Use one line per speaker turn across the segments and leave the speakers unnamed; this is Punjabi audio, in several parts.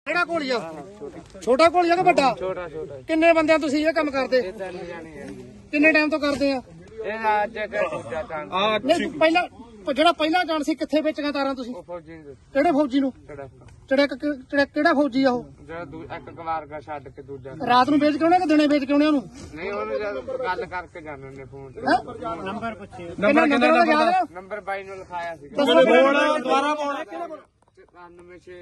ਕਿਹੜਾ ਘੋਲੀਆ? ਛੋਟਾ ਘੋਲੀਆ ਕਿ ਵੱਡਾ?
ਛੋਟਾ ਛੋਟਾ।
ਕਿੰਨੇ ਬੰਦਿਆਂ ਤੁਸੀਂ ਇਹ ਕੰਮ ਕਰਦੇ? ਕਿੰਨੇ ਟਾਈਮ ਤੋਂ ਕਰਦੇ ਆ?
ਇਹ ਅੱਜ
ਨਹੀਂ ਪਹਿਲਾਂ ਜਿਹੜਾ ਪਹਿਲਾ ਜਾਣ ਸੀ ਕਿੱਥੇ ਵੇਚੀਆਂ ਤਾਰਾਂ ਤੁਸੀਂ?
ਫੌਜੀ ਨੂੰ
ਕਿਹੜੇ ਫੌਜੀ ਨੂੰ? ਕਿਹੜਾ ਫੌਜੀ ਆ ਉਹ?
ਜਿਹੜਾ ਇੱਕ ਕਵਾਰ ਦਾ ਛੱਡ ਕੇ ਦੂਜਾ
ਰਾਤ ਨੂੰ ਵੇਚ ਕੇ ਆਉਣੇ ਕਿ ਦਿਨੇ ਵੇਚ ਕੇ ਆਉਣੇ ਉਹਨੂੰ?
ਨਹੀਂ ਉਹਨੂੰ ਜਦ ਗੱਲ ਕਰਕੇ ਜਾਂਦੇ ਨੇ ਫੋਨ ਤੇ
ਨੰਬਰ ਪੁੱਛੇ।
ਨੰਬਰ 22 ਨੂੰ ਲਿਖਾਇਆ ਸੀ
ਦੁਬਾਰਾ ਪਾਉਣਾ
96।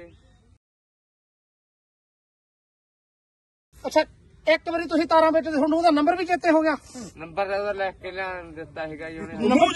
ਅੱਛਾ ਇੱਕ ਵਾਰੀ ਤੁਸੀਂ ਤਾਰਾਂ ਵੇਚਦੇ ਤੁਹਾਨੂੰ ਉਹਦਾ ਨੰਬਰ ਵੀ ਚੇਤੇ ਹੋ ਗਿਆ?
ਨੰਬਰ ਉਹਦਾ ਲਿਖ ਕੇ ਲਿਆਣ ਦਿੱਤਾ ਸੀਗਾ ਜੀ ਉਹਨੇ।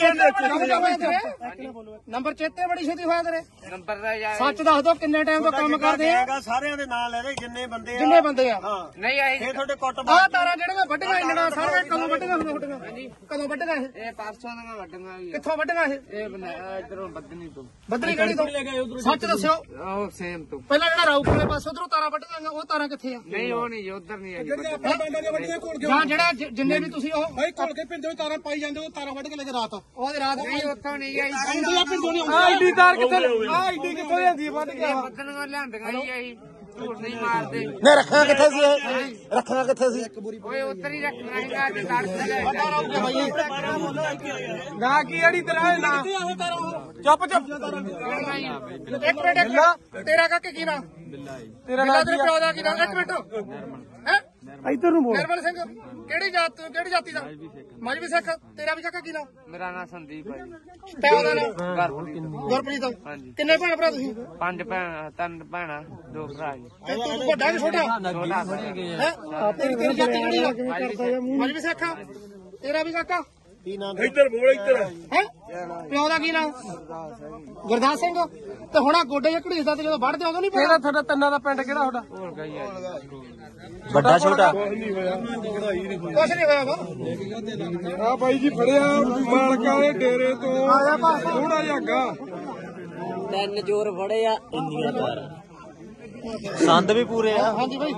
ਨੰਬਰ ਚੇਤੇ ਬੜੀ ਛੇਤੀ ਹੋਇਆ ਤੇਰੇ?
ਨੰਬਰ ਦਾ ਯਾਰ
ਸੱਚ ਦੱਸ ਦੋ ਕਿੰਨੇ ਟਾਈਮ ਤੋਂ ਕੰਮ ਕਰਦੇ ਆ?
ਸਾਰਿਆਂ ਦੇ ਨਾਂ ਲੈ ਲੈ ਜਿੰਨੇ ਬੰਦੇ
ਆ
ਨਹੀਂ ਆਈ
ਇਹ ਤੁਹਾਡੇ ਕੁੱਟ
ਆਹ ਤਾਰਾਂ ਜਿਹੜੀਆਂ ਵੱਡੀਆਂ ਇੰਨੀਆਂ ਸਾਰੀਆਂ ਕਦੋਂ ਵੱਡੀਆਂ ਹੁੰਦੀਆਂ ਤੁਹਾਡੀਆਂ? ਕਦੋਂ ਵੱਡੀਆਂ
ਇਹ ਪਰਸੋਂ ਦੀਆਂ ਵੱਡੀਆਂ ਵੀ
ਕਿੱਥੋਂ ਵੱਡੀਆਂ
ਇਹ ਬਣਾਇਆ ਇਧਰੋਂ ਬੱਦਨੀ ਤੋਂ
ਬੱਦਰੀ ਗੜੀ ਤੋਂ? ਸੱਚ ਦੱਸਿਓ
ਉਹ ਸੇਮ ਤੋਂ
ਪਹਿਲਾਂ ਜਿਹੜਾ ਰਾਊਪੁਰੇ ਪਾਸੇ ਉਧਰੋਂ ਤਾਰਾਂ ਵੱਡੀਆਂ ਉਹ ਤਾਰਾਂ ਕਿੱਥੇ ਆ?
ਨਹੀਂ ਉਹ ਨਹੀਂ ਉਧਰ ਨਹੀਂ ਆਈ
ਜਾਂ ਜਿਹੜਾ ਜਿੰਨੇ ਵੀ ਤੁਸੀਂ ਉਹ
ਭਾਈ ਘੋਲ ਕੇ ਪਿੰਡੋਂ ਤਾਰਾਂ ਪਾਈ ਜਾਂਦੇ ਉਹ ਤਾਰਾਂ ਵੱਢ ਕੇ ਲੈ ਕੇ ਰਾਤ
ਉਹਦੇ ਰਾਤ
ਨਹੀਂ ਉੱਥੋਂ ਨਹੀਂ ਆਈ
ਆਈਡੀ ਤਾਰ ਕਿੱਥੇ ਆਈਡੀ ਕਿੱਥੋਂ ਲਿਆਂਦੀ ਵੱਢ ਕੇ?
ਬੱਦਨੀਆਂ ਲਿਆਂਦੀਆਂ ਜੀ ਆਈ ਝੂਠ ਨਹੀਂ ਮਾਰਦੇ।
ਨੇ ਰੱਖਣਾ ਕਿੱਥੇ ਸੀ ਇਹ ਰੱਖਣਾ ਕਿੱਥੇ ਸੀ
ਓਏ ਉੱਧਰ ਹੀ ਰੱਖਣਾ ਹੈਗਾ ਅੱਜ ਲੜਦੇ ਲੈ
ਨਾ ਕੀ ਅੜੀ ਤੇਰਾ ਨਾ ਚੁੱਪ ਇੱਕ ਮਿੰਟ ਤੇਰਾ ਕਾਕੇ ਕੀ ਨਾ? ਤੇਰਾ ਨਾਂ ਤੇਰੇ ਪਿਓ ਦਾ ਕੀ ਨਾ? ਇੱਕ ਮਿੰਟ ਹੈ ਇੱਧਰ ਨੂੰ ਬੋਲ। ਨਿਰਮਲ ਸਿੰਘ ਕਿਹੜੀ ਜਾਤੀ ਦਾ? ਮਜਬੀ ਸਿੱਖ। ਤੇਰਾ ਵੀ ਕਾਕਾ ਕੀ ਨਾ?
ਮੇਰਾ ਨਾਂ ਸੰਦੀਪ ਹੈ ਜੀ।
ਪਿਓ ਦਾ ਨਾਮ?
ਗੁਰਪ੍ਰੀਤ।
ਹਾਂਜੀ। ਕਿੰਨੇ ਭੈਣ ਭਰਾ ਤੁਸੀਂ?
5 ਭੈਣਾਂ 3 ਭੈਣਾਂ 2 ਭਰਾ ਜੀ।
ਤੂੰ ਵੱਡਾ ਕਿ ਛੋਟਾ?
ਛੋਟਾ
ਹੈ ਤੇਰੀ ਜਾਤੀ ਕਿਹੜੀ ਆ? ਮਜਬੀ ਸਿੱਖ। ਤੇਰਾ ਵੀ ਕਾਕਾ?
ਇੱਧਰ ਬੋਲ ਇੱਧਰ
ਹੈ ਪਿਓ ਦਾ ਕੀ ਨਾਮ? ਗੁਰਦਾਸ ਸਿੰਘ। ਤੇ ਹੁਣ ਆ ਗੋਡੇ ਜਾਂ ਘੜੀਸਦਾ ਤੇ ਜਦੋਂ ਵੱਢਦੇ ਆਉਂਦਾ ਨਹੀਂ ਪਤਾ? ਤੁਹਾਡਾ ਤਿੰਨਾਂ ਦਾ ਪਿੰਡ ਕਿਹੜਾ ਤੁਹਾਡਾ?
ਹੋਰ ਗਈ ਹੈ
ਵੱਡਾ ਛੋਟਾ
ਕੁਛ ਨਹੀਂ ਹੋਇਆ ਵਾ।
ਆ ਬਾਈ ਜੀ ਫੜਿਆ ਮਾਲਕਾਂ ਦੇ ਡੇਰੇ ਤੋਂ ਥੋੜਾ ਜਿਹਾ ਅੱਗਾ
3 ਜੋਰ ਫੜੇ ਆ ਇੰਨੀਆਂ ਤਾਰਾਂ ਸੰਦ ਵੀ ਪੂਰੇ ਆ।
ਹਾਂਜੀ ਬਾਈ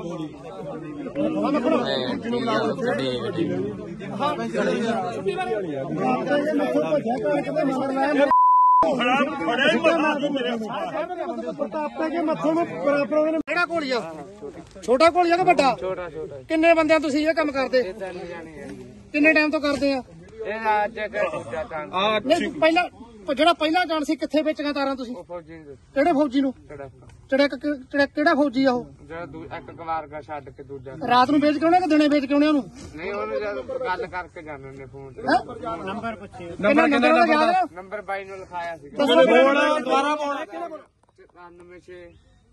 ਕਿਹੜਾ ਘੋਲੀਆ? ਛੋਟਾ ਘੋਲੀਆ ਕਿ ਵੱਡਾ?
ਛੋਟਾ ਛੋਟਾ।
ਕਿੰਨੇ ਬੰਦਿਆਂ ਤੁਸੀਂ ਇਹ ਕੰਮ ਕਰਦੇ? ਕਿੰਨੇ ਟਾਈਮ ਤੋਂ ਕਰਦੇ ਆ?
ਇਹ ਅੱਜ ਦੂਜਾ ਤਾਂ
ਨਹੀਂ ਪਹਿਲਾਂ ਜਿਹੜਾ ਪਹਿਲਾ ਜਾਣ ਸੀ ਕਿੱਥੇ ਵੇਚੀਆਂ ਤਾਰਾਂ ਤੁਸੀਂ?
ਫੌਜੀ ਨੂੰ
ਕਿਹੜੇ ਫੌਜੀ ਨੂੰ? ਕਿਹੜਾ ਫੌਜੀ ਆ ਉਹ?
ਜਿਹੜਾ ਇੱਕ ਕਵਾਰ ਦਾ ਛੱਡ ਕੇ ਦੂਜਾ
ਰਾਤ ਨੂੰ ਵੇਚ ਕੇ ਆਉਣੇ ਕਿ ਦਿਨੇ ਵੇਚ ਕੇ ਆਉਣੇ ਉਹਨੂੰ?
ਨਹੀਂ ਉਹਨੂੰ ਜਦ ਗੱਲ ਕਰਕੇ ਜਾਂਦੇ ਨੇ ਫੋਨ ਤੇ
ਨੰਬਰ ਪੁੱਛੇ।
ਨੰਬਰ 22 ਨੂੰ ਲਿਖਾਇਆ ਸੀ
ਦੁਬਾਰਾ ਪਾਉਣਾ
96।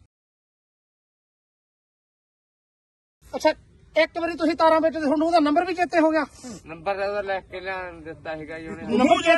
ਅੱਛਾ ਇੱਕ ਵਾਰੀ ਤੁਸੀਂ ਤਾਰਾਂ ਵੇਚਦੇ ਤੁਹਾਨੂੰ ਉਹਦਾ ਨੰਬਰ ਵੀ ਚੇਤੇ ਹੋ ਗਿਆ?
ਨੰਬਰ ਉਹਦਾ ਲਿਖ ਕੇ ਲਿਆਣ ਦਿੱਤਾ ਸੀਗਾ ਜੀ ਉਹਨੇ।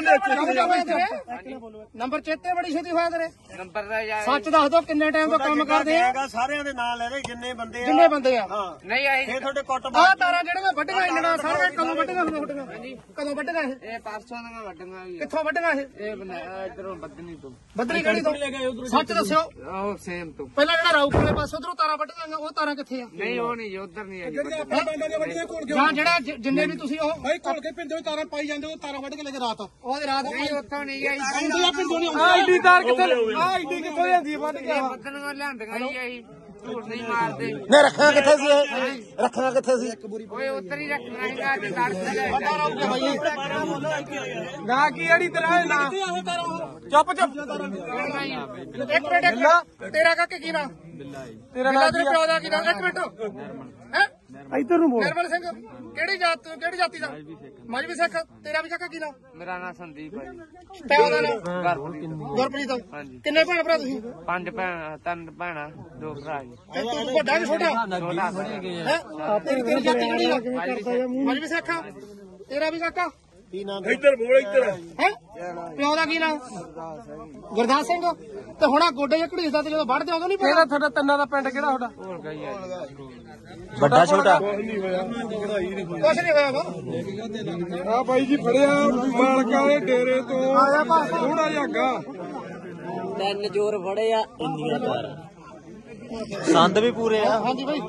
ਨੰਬਰ ਚੇਤੇ ਬੜੀ ਛੇਤੀ ਹੋਇਆ ਤੇਰੇ?
ਨੰਬਰ ਦਾ ਯਾਰ
ਸੱਚ ਦੱਸ ਦੋ ਕਿੰਨੇ ਟਾਈਮ ਤੋਂ ਕੰਮ ਕਰਦੇ ਆ?
ਸਾਰਿਆਂ ਦੇ ਨਾਂ ਲੈ ਲੈ ਜਿੰਨੇ ਬੰਦੇ
ਆ
ਨਹੀਂ ਆਈ
ਇਹ ਤੁਹਾਡੇ ਕੁੱਟ
ਆਹ ਤਾਰਾਂ ਜਿਹੜੀਆਂ ਵੱਡੀਆਂ ਇੰਨੀਆਂ ਸਾਰੀਆਂ ਕਦੋਂ ਵੱਡੀਆਂ ਹੁੰਦੀਆਂ ਤੁਹਾਡੀਆਂ? ਕਦੋਂ ਵੱਡੀਆਂ
ਇਹ ਪਰਸੋਂ ਦੀਆਂ ਵੱਡੀਆਂ ਵੀ
ਕਿੱਥੋਂ ਵੱਡੀਆਂ
ਇਹ ਬਣਾਇਆ ਇਧਰੋਂ ਬੱਦਨੀ ਤੋਂ
ਬੱਦਰੀ ਗੜੀ ਤੋਂ? ਸੱਚ ਦੱਸਿਓ
ਉਹ ਸੇਮ ਤੋਂ
ਪਹਿਲਾਂ ਜਿਹੜਾ ਰਾਊਪੁਰੇ ਪਾਸੇ ਉਧਰੋਂ ਤਾਰਾਂ ਵੱਡੀਆਂ ਉਹ ਤਾਰਾਂ ਕਿੱਥੇ ਆ?
ਨਹੀਂ ਉਹ ਨਹੀਂ ਉਧਰ ਨਹੀਂ ਆਈ
ਜਾਂ ਜਿਹੜਾ ਜਿੰਨੇ ਵੀ ਤੁਸੀਂ ਉਹ
ਭਾਈ ਘੋਲ ਕੇ ਪਿੰਡੋਂ ਤਾਰਾਂ ਪਾਈ ਜਾਂਦੇ ਉਹ ਤਾਰਾਂ ਵੱਢ ਕੇ ਲੈ ਕੇ ਰਾਤ
ਉਹਦੇ ਰਾਤ
ਨਹੀਂ ਉੱਥੋਂ ਨਹੀਂ ਆਈ
ਆਈਡੀ ਤਾਰ ਕਿੱਥੇ ਆਈਡੀ ਕਿੱਥੋਂ ਲਿਆਂਦੀ ਵੱਢ ਕੇ?
ਬੱਦਨੀਆਂ ਲਿਆਂਦੀਆਂ ਜੀ ਆਈ ਝੂਠ ਨਹੀਂ ਮਾਰਦੇ।
ਨੇ ਰੱਖਣਾ ਕਿੱਥੇ ਸੀ ਇਹ ਰੱਖਣਾ ਕਿੱਥੇ ਸੀ
ਓਏ ਉੱਧਰ ਹੀ ਰੱਖਣਾ ਹੈਗਾ ਅੱਜ ਲੜਦੇ ਲੈ
ਨਾ ਕੀ ਅੜੀ ਤੇਰਾ ਨਾ ਚੁੱਪ ਇੱਕ ਮਿੰਟ ਤੇਰਾ ਕਾਕੇ ਕੀ ਨਾ? ਤੇਰਾ ਨਾਂ ਤੇਰੇ ਪਿਓ ਦਾ ਕੀ ਨਾ? ਇੱਕ ਮਿੰਟ ਹੈ ਇੱਧਰ ਨੂੰ ਬੋਲ। ਨਿਰਮਲ ਸਿੰਘ ਕਿਹੜੀ ਜਾਤੀ ਦਾ? ਮਜਬੀ ਸਿੱਖ। ਤੇਰਾ ਵੀ ਕਾਕਾ ਕੀ ਨਾ?
ਮੇਰਾ ਨਾਂ ਸੰਦੀਪ ਹੈ ਜੀ।
ਪਿਓ ਦਾ ਨਾਮ? ਗੁਰਪ੍ਰੀਤ।
ਹਾਂਜੀ।
ਕਿੰਨੇ ਭੈਣ ਭਰਾ ਤੁਸੀਂ?
5 ਭੈਣਾਂ 3 ਭੈਣਾਂ 2 ਭਰਾ ਜੀ।
ਤੂੰ ਵੱਡਾ ਕਿ ਛੋਟਾ?
ਛੋਟਾ
ਹੈ ਤੇਰੀ ਜਾਤੀ ਕਿਹੜੀ ਆ? ਮਜਬੀ ਸਿੱਖ। ਤੇਰਾ ਵੀ ਕਾਕਾ?
ਇੱਧਰ ਬੋਲ ਇੱਧਰ
ਹੈ ਪਿਓ ਦਾ ਕੀ ਨਾਮ? ਗੁਰਦਾਸ ਸਿੰਘ। ਤੇ ਹੁਣ ਆ ਗੋਡੇ ਜਾਂ ਘੜੀਸਦਾ ਤੇ ਜਦੋਂ ਵੱਢਦੇ ਆਉਂਦਾ ਨਹੀਂ ਪਤਾ? ਤੁਹਾਡਾ ਤਿੰਨਾਂ ਦਾ ਪਿੰਡ ਕਿਹੜਾ ਤੁਹਾਡਾ?
ਹੋਰ ਗਈ ਹੈ
ਵੱਡਾ ਛੋਟਾ
ਕੁਛ ਨਹੀਂ ਹੋਇਆ ਵਾ।
ਆ ਬਾਈ ਜੀ ਫੜਿਆ ਮਾਲਕਾਂ ਦੇ ਡੇਰੇ ਤੋਂ ਥੋੜਾ ਜਿਹਾ ਅੱਗਾ
3 ਜੋਰ ਫੜੇ ਆ ਇੰਨੀਆਂ ਤਾਰਾਂ ਸੰਦ ਵੀ ਪੂਰੇ ਆ।
ਹਾਂਜੀ ਬਾਈ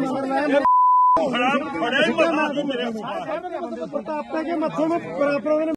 ਫੜਿਆ ਹੀ ਮੱਥਾ ਮੇਰੇ
ਆਪੇ ਕੇ ਮੱਥੇ ਨੂੰ